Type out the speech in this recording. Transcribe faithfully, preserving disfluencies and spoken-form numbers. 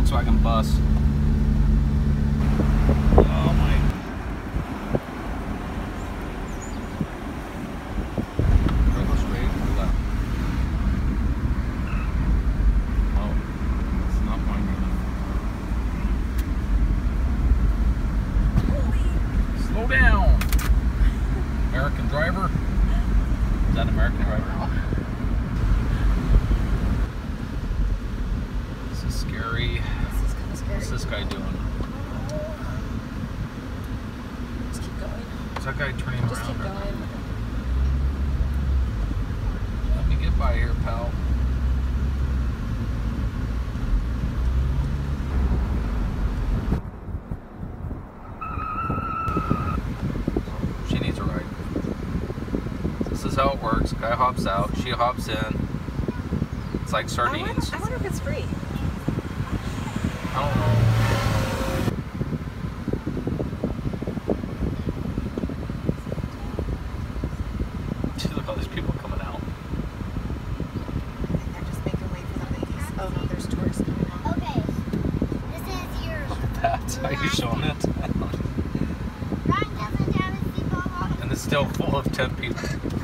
Volkswagen bus. Oh my. Do I go straight or left? Oh, it's not pointing. Slow down! American driver? Is that an American driver? This is scary. This is kind of scary. What's this guy doing? Just keep going. Is that guy turning Just around? keep Or... going. Let me get by here, pal. She needs a ride. This is how it works. Guy hops out, she hops in. It's like sardines. I wonder, I wonder if it's free. I don't know. Look at all these people coming out. I think they're just making way for the ladies. Oh no, there's tourists coming out. Okay, this is your. That's how you showing it. Ryan doesn't have his seatbelt on. And it's still full of ten people.